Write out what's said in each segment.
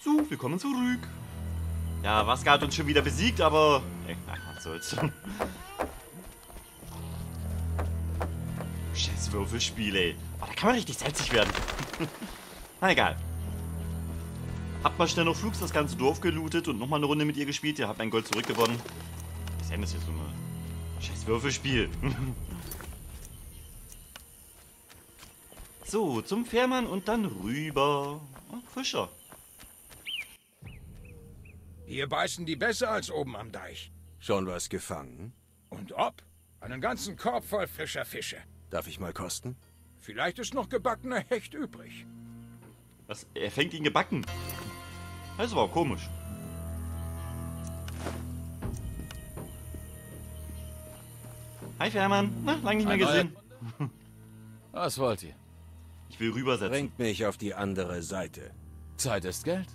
So, willkommen zurück. Ja, Waska hat uns schon wieder besiegt, aber... Ach, was soll's. Scheiß Würfelspiel, ey. Oh, da kann man richtig salzig werden. Na egal. Habt mal schnell noch flugs das ganze Dorf gelootet und nochmal eine Runde mit ihr gespielt. Ihr habt ein Gold zurückgewonnen. Was ist denn das hier so ein scheiß Würfelspiel? So, zum Fährmann und dann rüber. Oh, Fischer. Hier beißen die besser als oben am Deich. Schon was gefangen? Und ob? Einen ganzen Korb voll frischer Fische. Darf ich mal kosten? Vielleicht ist noch gebackener Hecht übrig. Was? Er fängt ihn gebacken. Das ist aber auch komisch. Hi Fährmann. Na, lange nicht mehr gesehen. Was wollt ihr? Ich will rübersetzen. Bringt mich auf die andere Seite. Zeit ist Geld.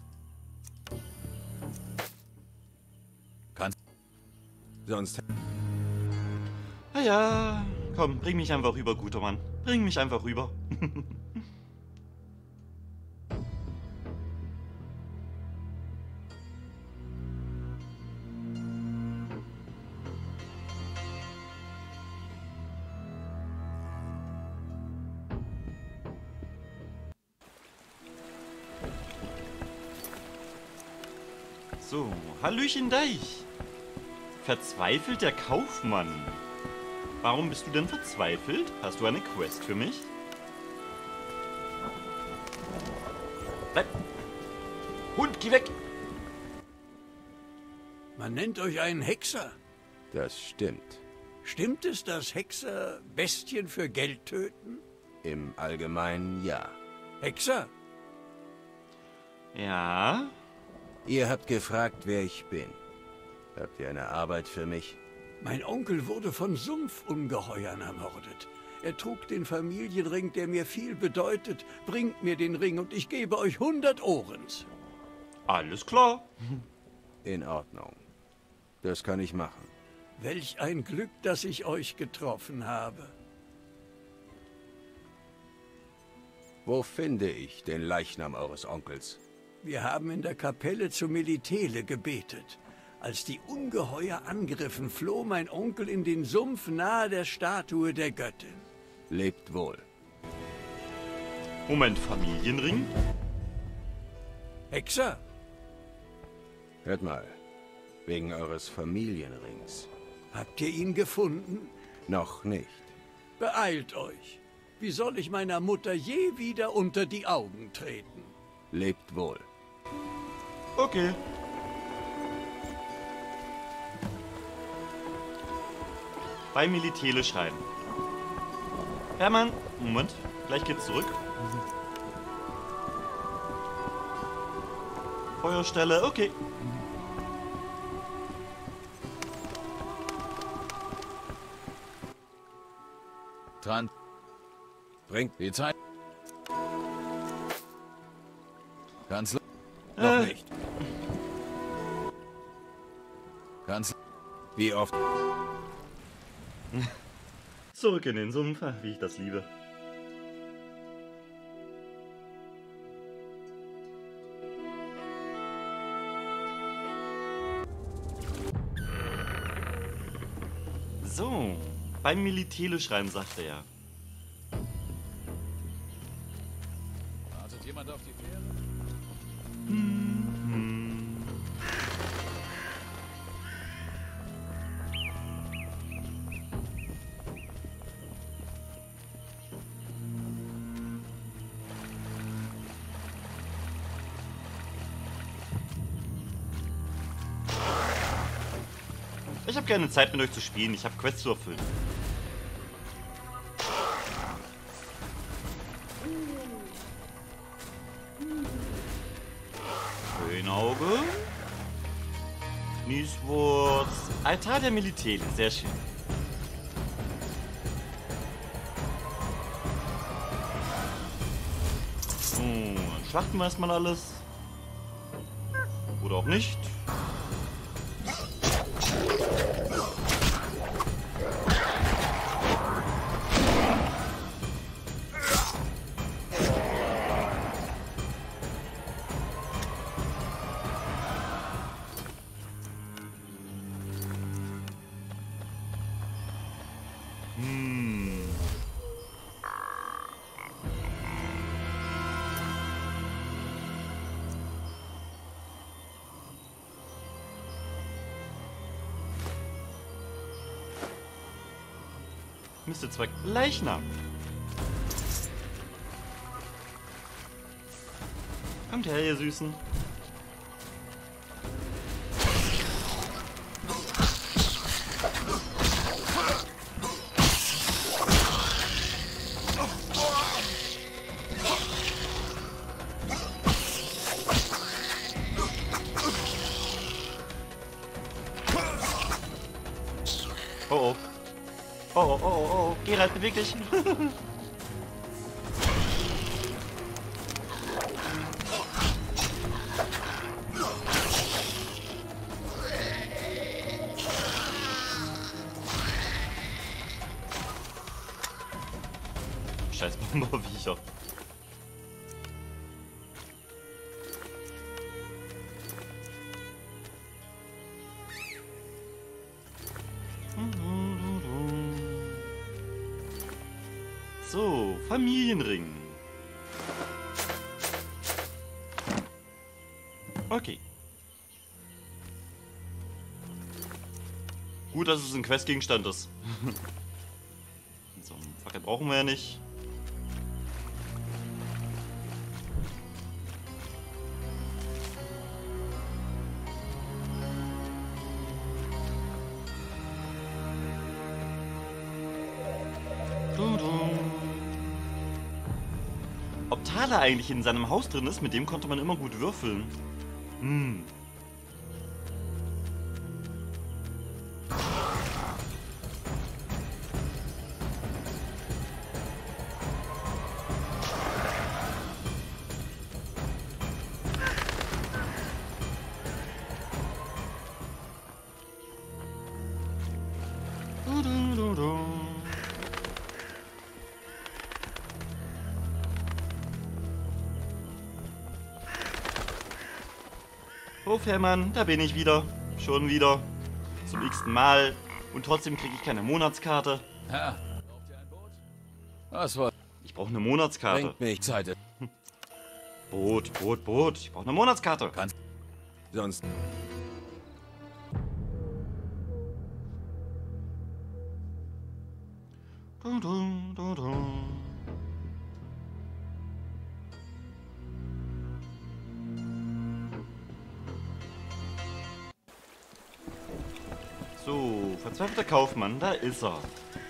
Kannst. Sonst... Na ja, komm, bring mich einfach rüber, guter Mann. Bring mich einfach rüber. So, Hallöchen Deich. Verzweifelt der Kaufmann. Warum bist du denn verzweifelt? Hast du eine Quest für mich? Bleib. Hund, geh weg! Man nennt euch einen Hexer. Das stimmt. Stimmt es, dass Hexer Bestien für Geld töten? Im Allgemeinen ja. Hexer? Ja? Ihr habt gefragt, wer ich bin. Habt ihr eine Arbeit für mich? Mein Onkel wurde von Sumpfungeheuern ermordet. Er trug den Familienring, der mir viel bedeutet. Bringt mir den Ring und ich gebe euch 100 Ohrens. Alles klar. In Ordnung. Das kann ich machen. Welch ein Glück, dass ich euch getroffen habe. Wo finde ich den Leichnam eures Onkels? Wir haben in der Kapelle zu Melitele gebetet. Als die Ungeheuer angriffen, floh mein Onkel in den Sumpf nahe der Statue der Göttin. Lebt wohl. Moment, Familienring? Hexer? Hört mal. Wegen eures Familienrings. Habt ihr ihn gefunden? Noch nicht. Beeilt euch. Wie soll ich meiner Mutter je wieder unter die Augen treten? Lebt wohl. Okay. Bei Melitele schreiben. Hermann, Moment, gleich geht's zurück. Feuerstelle, okay. Dran. Bringt Die Zeit. Kanzler. noch nicht. Kanzler. Wie oft? Zurück in den Sumpf, wie ich das liebe. So, beim Melitele schreiben, sagt er ja. Wartet jemand auf die Fähre? Ich habe keine Zeit mit euch zu spielen, ich habe Quests zu erfüllen. Schönauge. Nieswurz. Altar der Melitele, sehr schön. So, dann schlachten wir erstmal alles. Oder auch nicht. Müsste zwar Leichnam. Kommt her, ihr Süßen. Oh oh. Oh oh oh oh oh. Geralt, beweg dich. Scheiß Bomberviecher. So, Familienring. Okay. Gut, dass es ein Questgegenstand ist. So, Fackel brauchen wir ja nicht. Ob Thaler eigentlich in seinem Haus drin ist, mit dem konnte man immer gut würfeln. Hm. Oh, Fährmann, da bin ich wieder. Schon wieder. Zum x-ten Mal. Und trotzdem kriege ich keine Monatskarte. Ha, braucht ihr ein Boot? Was war? Ich brauche eine Monatskarte. Bringt mich Zeit. Boot, Boot, Boot. Ich brauche eine Monatskarte. sonst. So, verzweifelter Kaufmann, da ist er.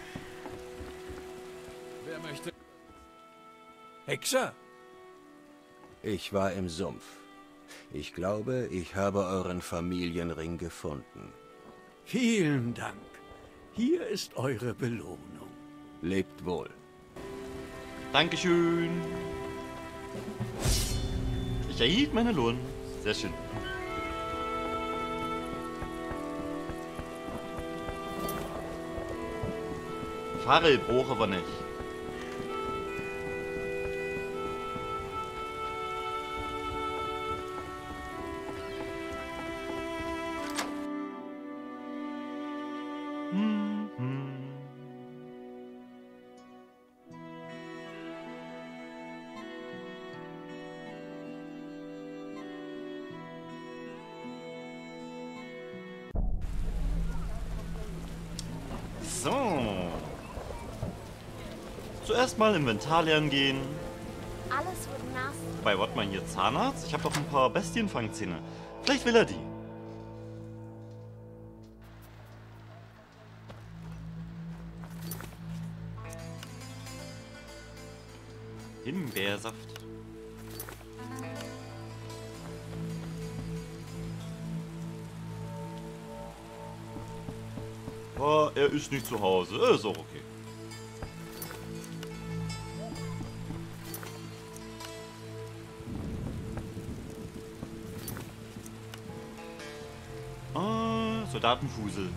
Wer möchte? Hexer? Ich war im Sumpf. Ich glaube, ich habe euren Familienring gefunden. Vielen Dank. Hier ist eure Belohnung. Lebt wohl. Dankeschön. Ich erhielt meinen Lohn. Sehr schön. Farel brauchen wir nicht. So. Zuerst mal Inventar lernen gehen. Alles wird nass. Bei warte mal hier Zahnarzt. Ich habe doch ein paar Bestienfangzähne. Vielleicht will er die. Himbeersaft. Oh, er ist nicht zu Hause. Ist auch okay. Ah, Soldatenfusel.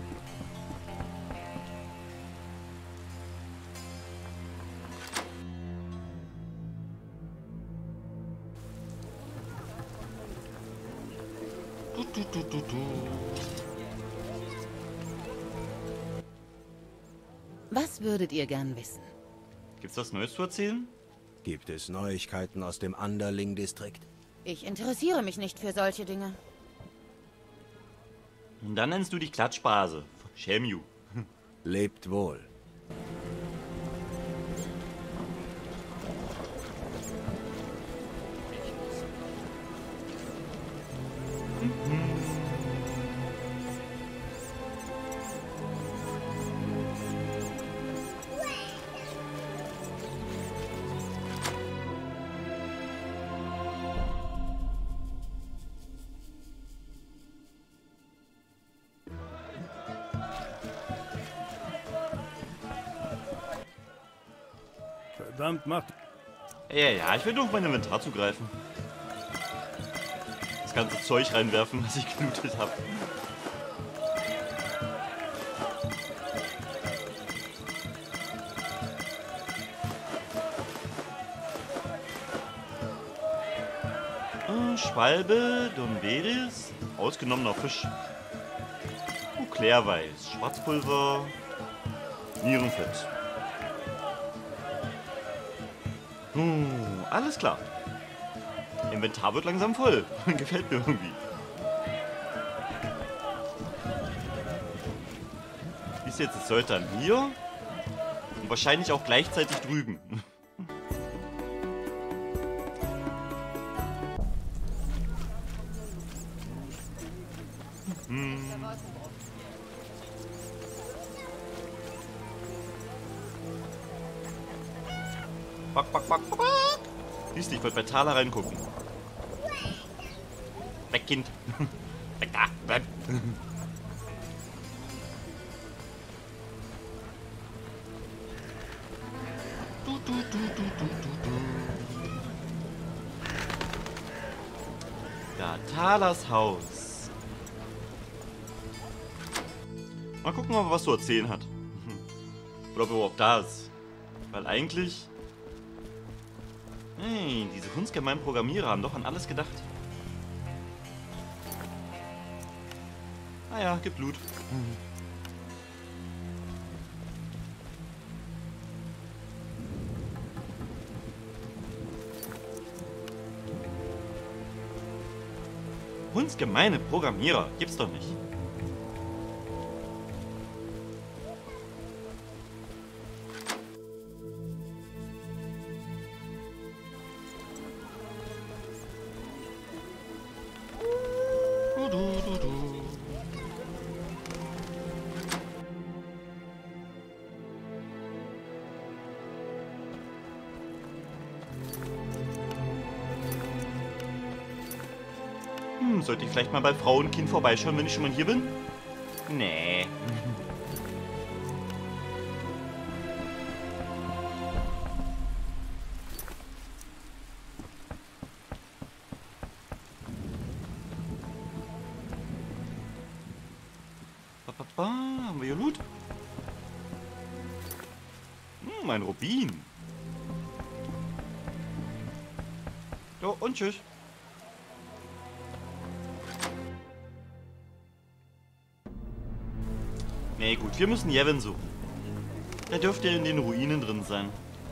Was würdet ihr gern wissen? Gibt's was Neues zu erzählen? Gibt es Neuigkeiten aus dem Underling-Distrikt? Ich interessiere mich nicht für solche Dinge. Und dann nennst du dich Klatschbase. Schäm you. Lebt wohl. Verdammt, macht... Ja, ich will nur auf mein Inventar zugreifen. Das ganze Zeug reinwerfen, was ich gelootet habe. Schwalbe, Domberis, ausgenommener Fisch. Klärweiß, Schwarzpulver, Nierenfett. Alles klar. Inventar wird langsam voll. Gefällt mir irgendwie. Ist jetzt das Zeug dann hier und wahrscheinlich auch gleichzeitig drüben. Back, back, back, back. Siehst du, ich wollte bei Thala reingucken. Weg, Kind. Weg da, bleib. Ja, Thalas Haus. Mal gucken, ob er was zu erzählen hat. Oder ob er überhaupt da ist. Weil eigentlich... Hey, diese hundsgemeinen Programmierer haben doch an alles gedacht. Ah ja, gibt Blut. Hundsgemeine Programmierer, gibt's doch nicht. Sollte ich vielleicht mal bei Frau und Kind vorbeischauen, wenn ich schon mal hier bin? Nee. Haben wir hier Loot? Ein Rubin. So, und tschüss. Nee, gut, wir müssen Yevon suchen. Der dürfte in den Ruinen drin sein.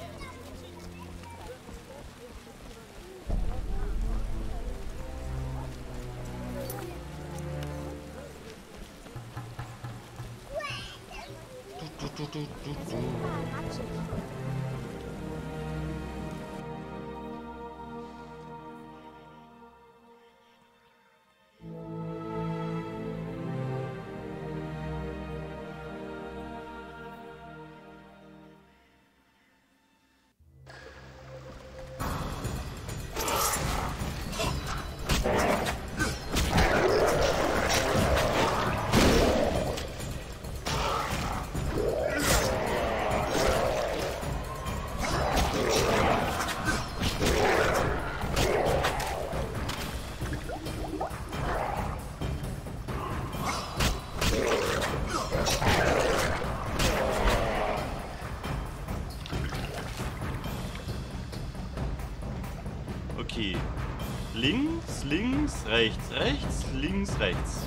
Okay. Links, links, rechts, rechts, links, rechts.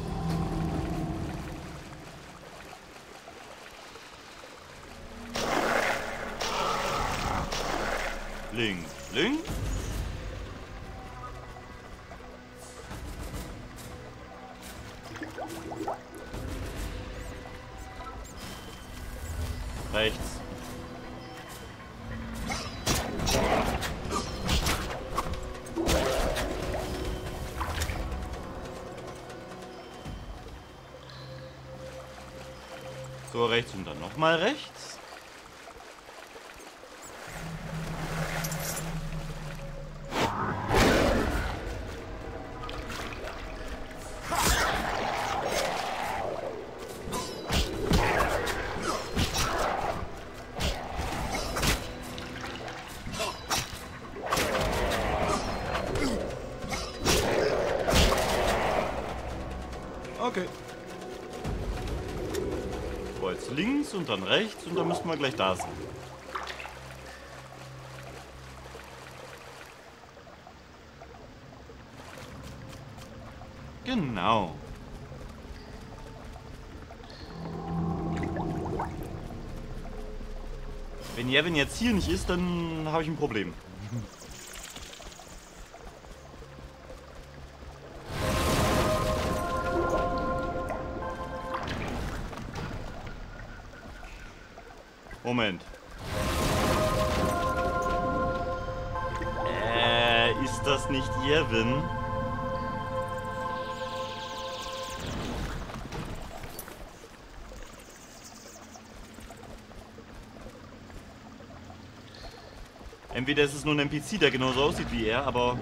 Links, links. rechts. So, rechts und dann nochmal rechts. Okay. So, jetzt links und dann rechts und dann müssten wir gleich da sein. Genau. Wenn Yevon jetzt hier nicht ist, dann habe ich ein Problem. Moment. Ist das nicht Yevon? Entweder ist es nur ein NPC, der genauso aussieht wie er, aber...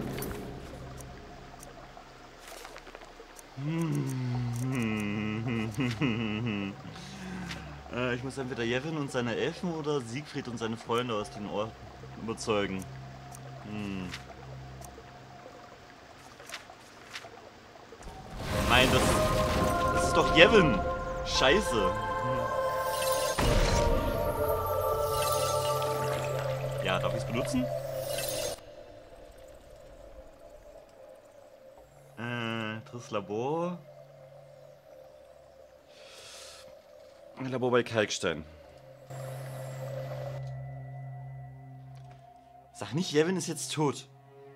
Ich muss entweder Yevon und seine Elfen oder Siegfried und seine Freunde aus den Orten überzeugen. Nein, das ist doch Yevon. Scheiße. Ja, darf ich es benutzen? Drittes Labor. Ein Labor bei Kalkstein. Sag nicht, Yevon ist jetzt tot.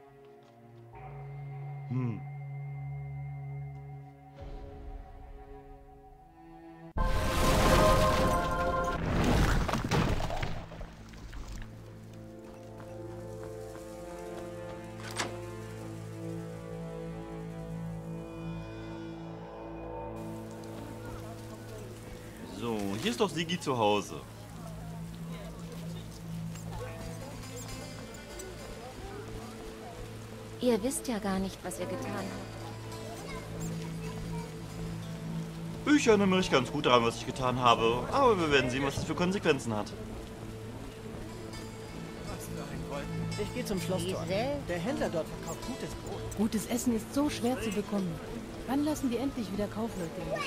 So, hier ist doch Sigi zu Hause. Ihr wisst ja gar nicht, was ihr getan habt. Ich erinnere mich ganz gut daran, was ich getan habe. Aber wir werden sehen, was es für Konsequenzen hat. Ich gehe zum Schlosstor. Der Händler dort verkauft gutes Brot. Gutes Essen ist so schwer zu bekommen. Wann lassen die endlich wieder Kaufleute hin?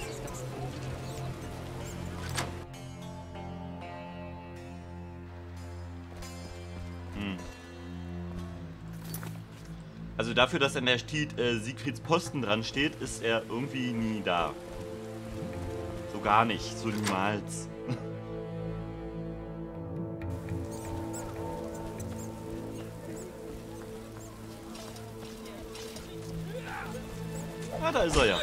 Also dafür, dass an der steht, Siegfrieds Posten dran steht, ist er irgendwie nie da. So gar nicht, so niemals. Ah, da ist er ja.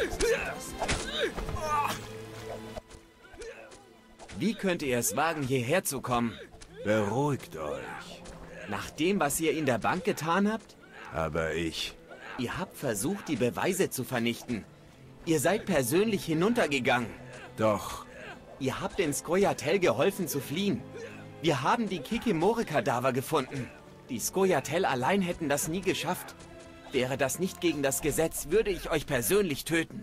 Wie könnt ihr es wagen, hierher zu kommen? Beruhigt euch. Nach dem, was ihr in der Bank getan habt? Aber ich... Ihr habt versucht, die Beweise zu vernichten. Ihr seid persönlich hinuntergegangen. Doch. Ihr habt den Scoia'tael geholfen zu fliehen. Wir haben die Kikimore-Kadaver gefunden. Die Scoia'tael allein hätten das nie geschafft. Wäre das nicht gegen das Gesetz, würde ich euch persönlich töten.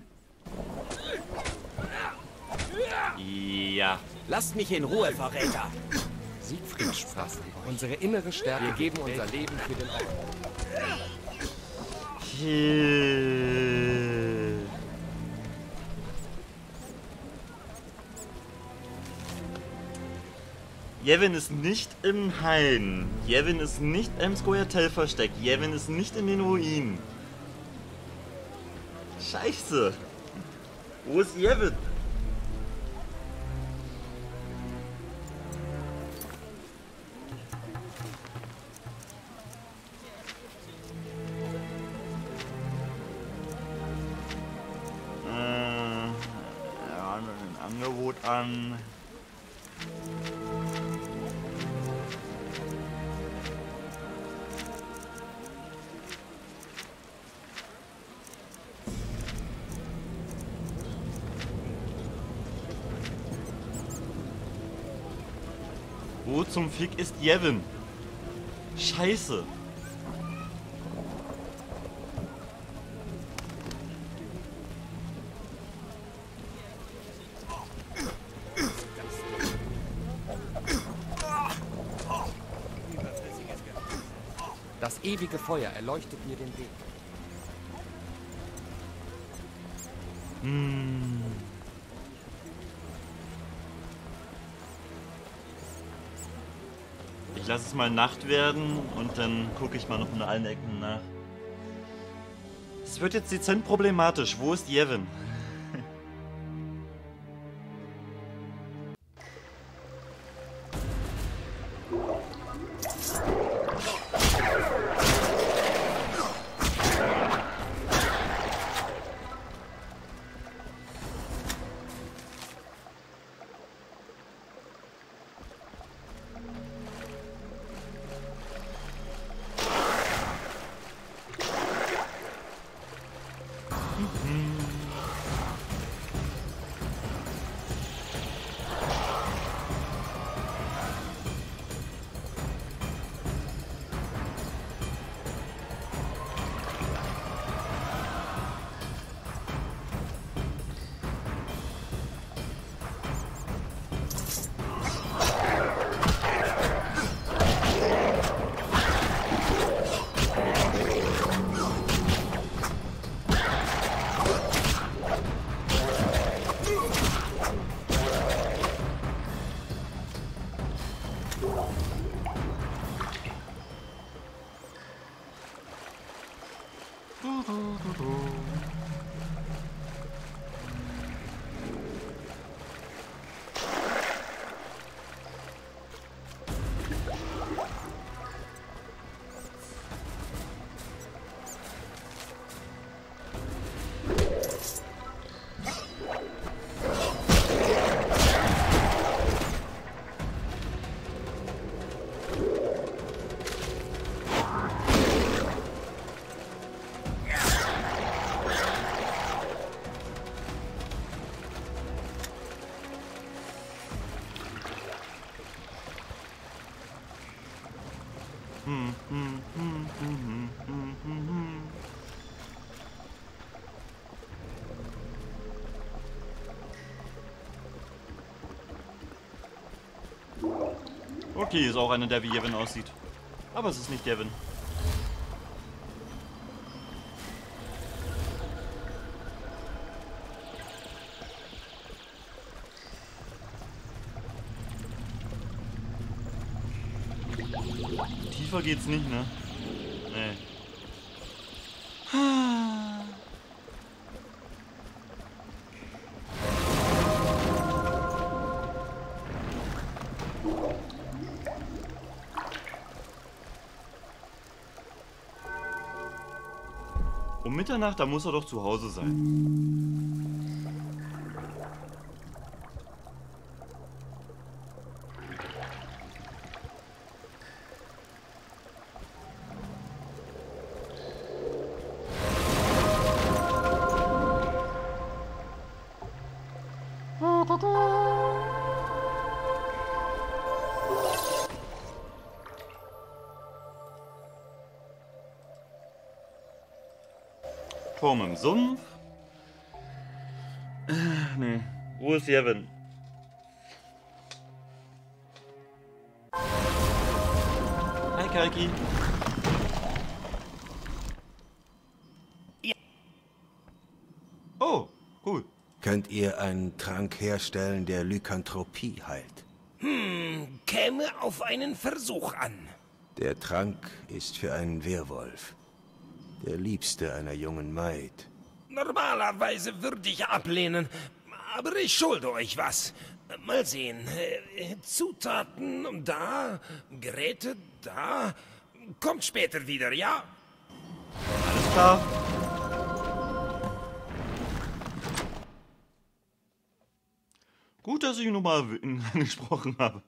Ja. Lasst mich in Ruhe, Verräter. Siegfried sprach. Unsere innere Stärke. Wir geben unser Leben für den Ort. Yevon ist nicht im Hain. Yevon ist nicht im Scoia'tael versteckt. Yevon ist nicht in den Ruinen. Scheiße. Wo ist Yevon? Ja, ein Angebot an. Wo zum Fick ist Yevon? Scheiße. Das ewige Feuer erleuchtet mir den Weg. Ich lasse es mal Nacht werden und dann gucke ich mal noch in allen Ecken nach. Es wird jetzt dezent problematisch. Wo ist Yevon? Okay, ist auch einer, der wie Yevon aussieht. Aber es ist nicht Yevon. Tiefer geht's nicht, ne? Nee. Um Mitternacht, da muss er doch zu Hause sein. Turm im Sumpf. Nee. Wo ist Yevon? Hi, Kalki. Ja. Oh, cool. Könnt ihr einen Trank herstellen, der Lykanthropie heilt? Käme auf einen Versuch an. Der Trank ist für einen Werwolf. Der Liebste einer jungen Maid. Normalerweise würde ich ablehnen, aber ich schulde euch was. Mal sehen. Zutaten da, Geräte da. Kommt später wieder, ja? Alles klar. Gut, dass ich ihn nochmal angesprochen habe.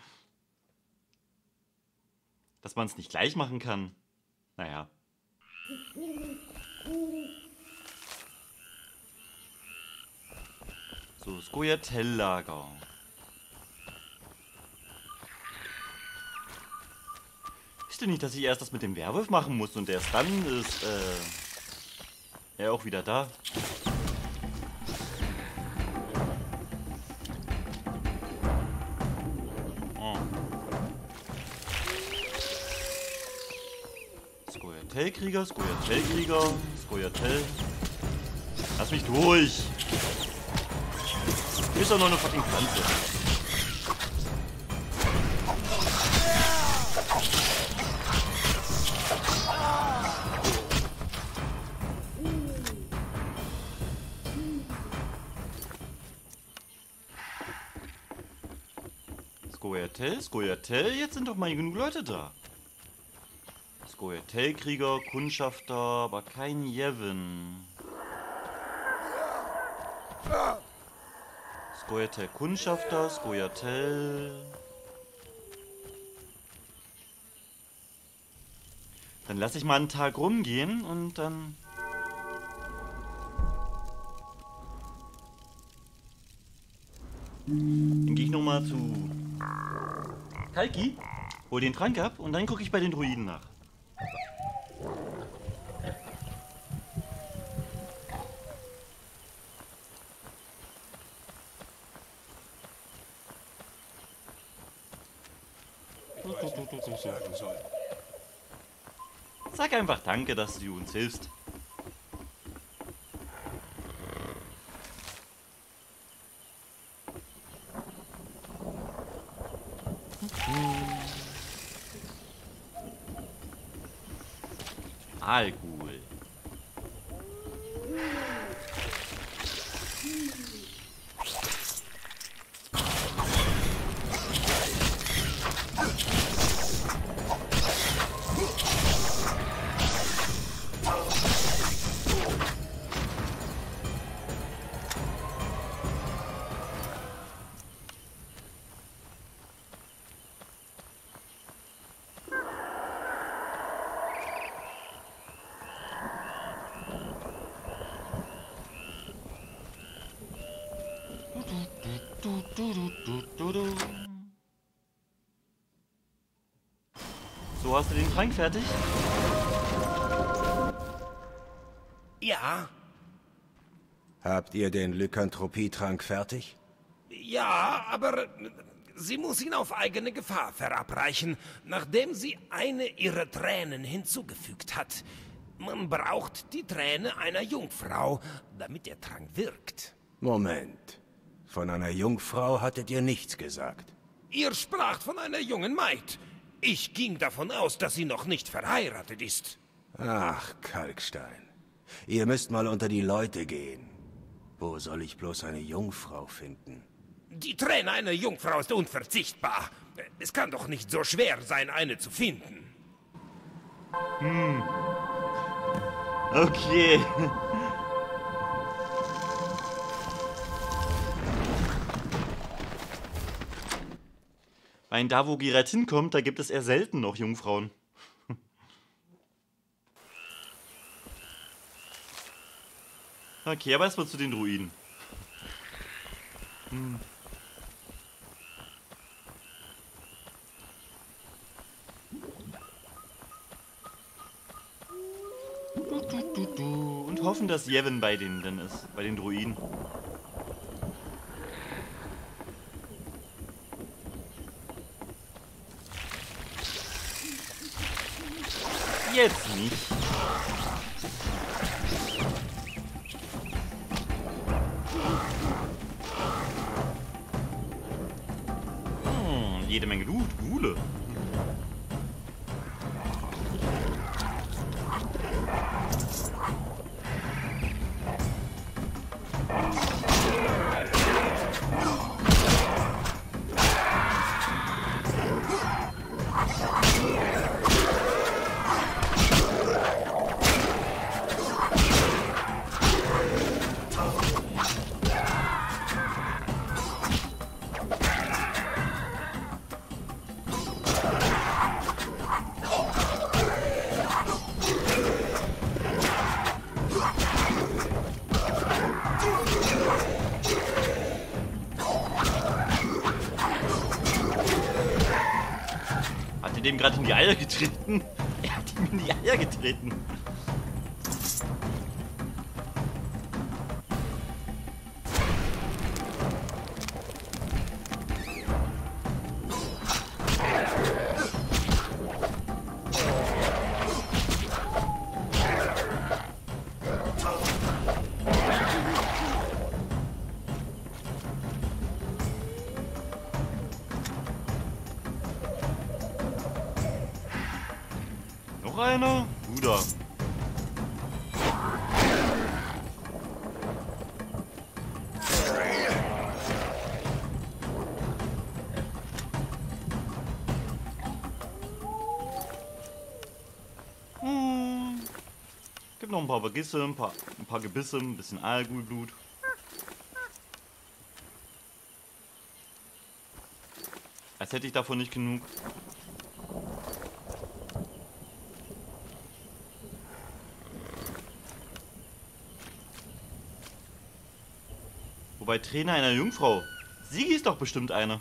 Dass man es nicht gleich machen kann. Naja. So, Scoia'tael-Lager. wusste nicht, dass ich erst das mit dem Werwolf machen muss und erst dann ist, er auch wieder da. Oh. Skoyatel-Krieger, Skoyatel-Krieger, Skoyatel. Lass mich durch! Ist doch nur eine fucking Pflanze. Skoyatel, jetzt sind doch mal genug Leute da. Skoyatel-Krieger, Kundschafter, aber kein Yevon. Skoyatel-Kundschafter, Skoyatel. Dann lasse ich mal einen Tag rumgehen und dann... Dann gehe ich nochmal zu Kalki, hol den Trank ab und dann gucke ich bei den Druiden nach. Sag einfach Danke, dass du uns hilfst. Alkohol. So, hast du den Trank fertig? Ja. Habt ihr den Lykanthropietrank fertig? Ja, aber sie muss ihn auf eigene Gefahr verabreichen, nachdem sie eine ihrer Tränen hinzugefügt hat. Man braucht die Träne einer Jungfrau, damit der Trank wirkt. Moment. Von einer Jungfrau hattet ihr nichts gesagt. Ihr spracht von einer jungen Maid. Ich ging davon aus, dass sie noch nicht verheiratet ist. Ach, Kalkstein. Ihr müsst mal unter die Leute gehen. Wo soll ich bloß eine Jungfrau finden? Die Träne einer Jungfrau ist unverzichtbar. Es kann doch nicht so schwer sein, eine zu finden. Okay. Weil da, wo Geralt hinkommt, da gibt es eher selten noch Jungfrauen. Okay, aber erstmal zu den Druiden. Und hoffen, dass Yevon bei denen dann ist, bei den Druiden. Jetzt nicht. Jede Menge Loot, Gule. gerade in die Eier getreten. Er hat ihm in die Eier getreten. Noch einer? Bruder. Gibt noch ein paar Vergisse, ein paar Gebisse, ein bisschen Aalgulblut. Als hätte ich davon nicht genug. Wobei Trainer einer Jungfrau. Sigi ist doch bestimmt eine.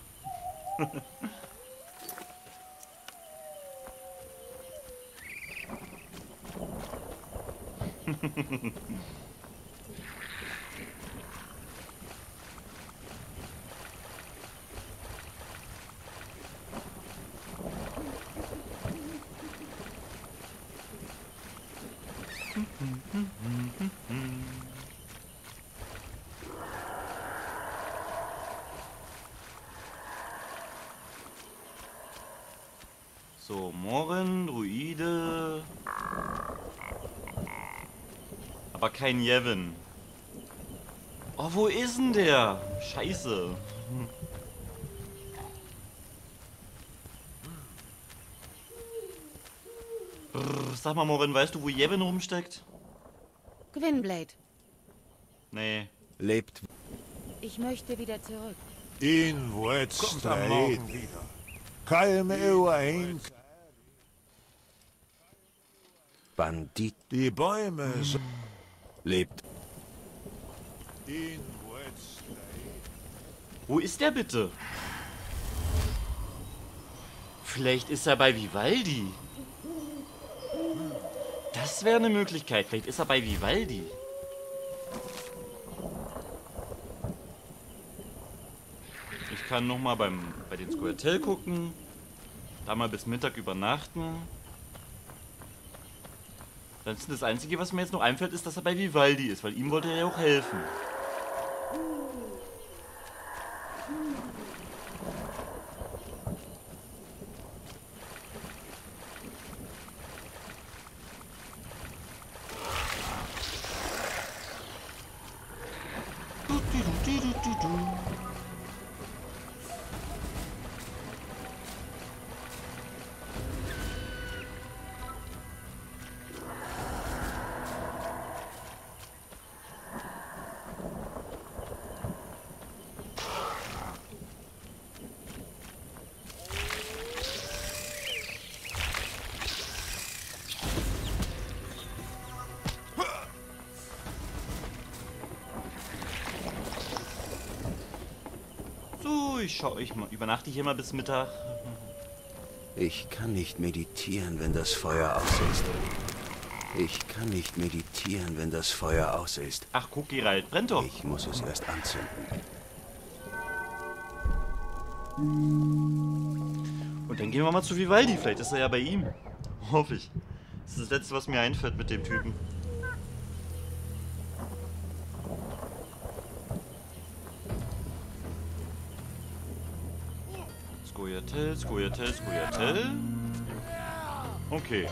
So, Morin, Druide. Aber kein Yevon. Oh, wo ist denn der? Scheiße. Brr, sag mal, Morin, weißt du, wo Yevon rumsteckt? Gwynblade. Nee. Lebt. Ich möchte wieder zurück. In Wetstreit. Kein ein. Bandit. Die Bäume. Lebt. In Wetstreit. Wo ist der bitte? Vielleicht ist er bei Vivaldi. Das wäre eine Möglichkeit. Vielleicht ist er bei Vivaldi. Ich kann nochmal bei den Squirtle gucken. Da mal bis Mittag übernachten. Dann ist das Einzige, was mir jetzt noch einfällt, ist, dass er bei Vivaldi ist, weil ihm wollte er ja auch helfen. Ich übernachte hier mal bis Mittag. Ich kann nicht meditieren, wenn das Feuer aus ist. Ich kann nicht meditieren, wenn das Feuer aus ist. Ach, guck, Geralt, brennt doch. Ich muss es erst anzünden. Und dann gehen wir mal zu Vivaldi. Vielleicht ist er ja bei ihm. Hoffe ich. Das ist das Letzte, was mir einfällt mit dem Typen. Scoia'tael, Scoia'tael, Scoia'tael. Okay.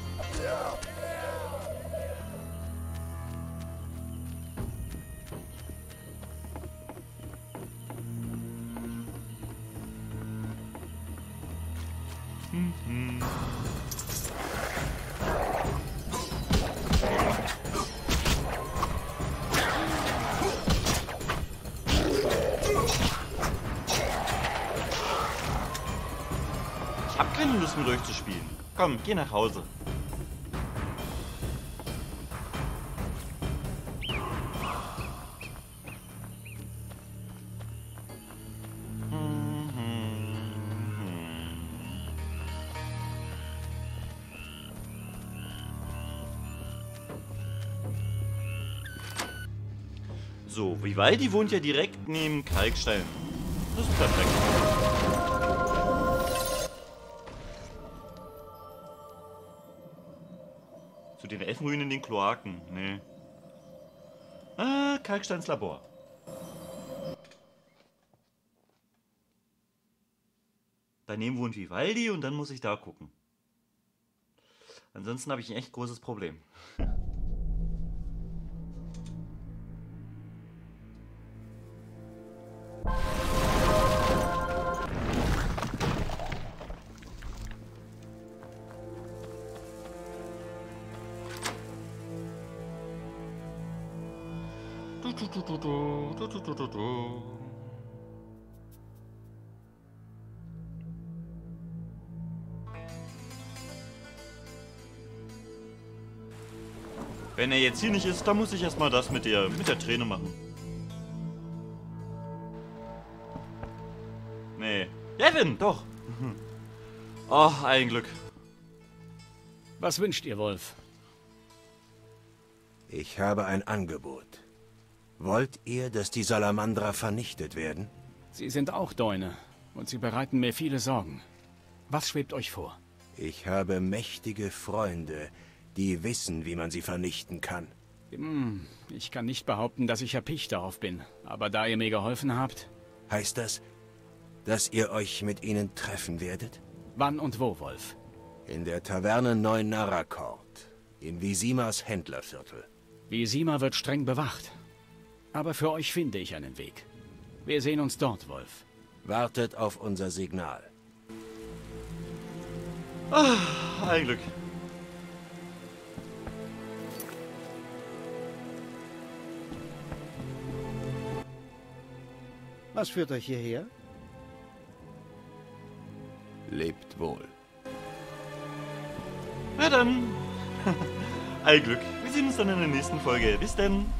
Ich hab keine Lust mit euch zu spielen. Komm, geh nach Hause. So, Vivaldi wohnt ja direkt neben Kalkstein. Das ist perfekt. Zu den Elfenruinen in den Kloaken. Nee. Ah, Kalksteins Labor. Daneben wohnt Vivaldi und dann muss ich da gucken. Ansonsten habe ich ein echt großes Problem. Wenn er jetzt hier nicht ist, dann muss ich erstmal das mit der Träne machen. Nee. Devin, doch. Oh, ein Glück. Was wünscht ihr, Wolf? Ich habe ein Angebot. Wollt ihr, dass die Salamandra vernichtet werden? Sie sind auch Däune und sie bereiten mir viele Sorgen. Was schwebt euch vor? Ich habe mächtige Freunde, die wissen, wie man sie vernichten kann. Ich kann nicht behaupten, dass ich erpicht darauf bin. Aber da ihr mir geholfen habt... Heißt das, dass ihr euch mit ihnen treffen werdet? Wann und wo, Wolf? In der Taverne Neu-Narrakort, in Visimas Händlerviertel. Visima wird streng bewacht. Aber für euch finde ich einen Weg. Wir sehen uns dort, Wolf. Wartet auf unser Signal. Ah, ein Glück. Was führt euch hierher? Lebt wohl. Na dann. Ein Glück. Wir sehen uns dann in der nächsten Folge. Bis dann.